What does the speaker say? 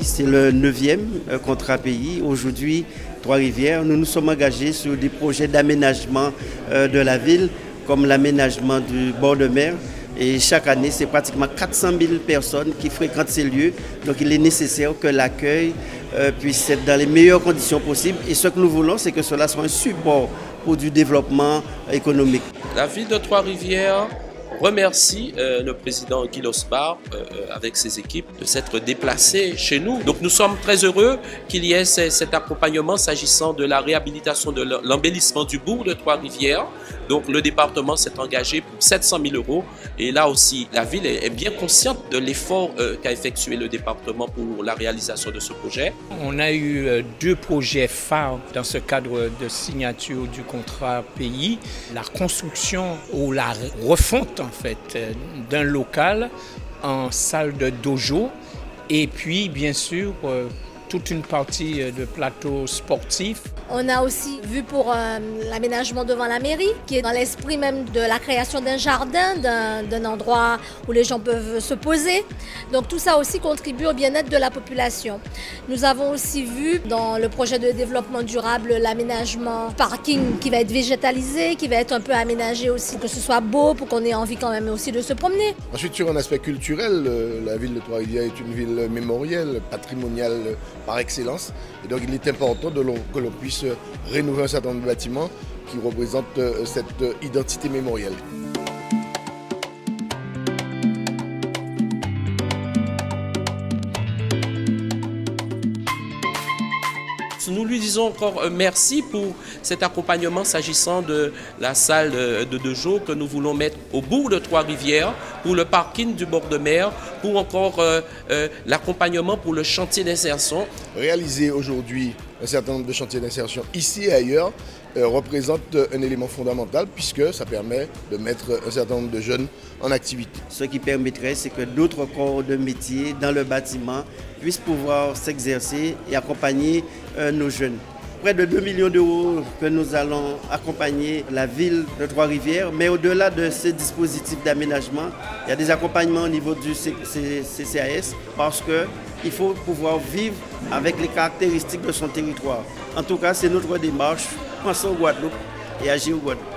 c'est le 9e contrat pays. Aujourd'hui, Trois-Rivières, nous nous sommes engagés sur des projets d'aménagement de la ville, comme l'aménagement du bord de mer. Et chaque année, c'est pratiquement 400 000 personnes qui fréquentent ces lieux. Donc il est nécessaire que l'accueil puisse être dans les meilleures conditions possibles. Et ce que nous voulons, c'est que cela soit un support pour du développement économique. La ville de Trois-Rivières remercie le président Guy Losbar avec ses équipes de s'être déplacé chez nous. Donc nous sommes très heureux qu'il y ait cet accompagnement s'agissant de la réhabilitation de l'embellissement du bourg de Trois-Rivières. Donc le département s'est engagé pour 700 000 € et là aussi la ville est bien consciente de l'effort qu'a effectué le département pour la réalisation de ce projet. On a eu 2 projets phares dans ce cadre de signature du contrat pays. La construction ou la refonte en fait d'un local en salle de dojo et puis bien sûr toute une partie de plateau sportif. On a aussi vu pour l'aménagement devant la mairie, qui est dans l'esprit même de la création d'un jardin, d'un endroit où les gens peuvent se poser. Donc tout ça aussi contribue au bien-être de la population. Nous avons aussi vu dans le projet de développement durable l'aménagement parking qui va être végétalisé, qui va être un peu aménagé aussi, que ce soit beau pour qu'on ait envie quand même aussi de se promener. Ensuite, sur un aspect culturel, la ville de Trois-Rivières est une ville mémorielle, patrimoniale par excellence. Et donc il est important que l'on puisse rénover un certain nombre de bâtiments qui représentent cette identité mémorielle. Nous lui disons encore merci pour cet accompagnement s'agissant de la salle de dojo que nous voulons mettre au bourg de Trois-Rivières, pour le parking du bord de mer, pour encore l'accompagnement pour le chantier d'insertion. Réaliser aujourd'hui un certain nombre de chantiers d'insertion ici et ailleurs représente un élément fondamental puisque ça permet de mettre un certain nombre de jeunes en activité. Ce qui permettrait, c'est que d'autres corps de métier dans le bâtiment puissent pouvoir s'exercer et accompagner nos jeunes. Près de 2 millions d'euros que nous allons accompagner la ville de Trois-Rivières, mais au-delà de ces dispositifs d'aménagement, il y a des accompagnements au niveau du CCAS parce qu'il faut pouvoir vivre avec les caractéristiques de son territoire. En tout cas, c'est notre démarche. Pensons au Guadeloupe et agir au Guadeloupe.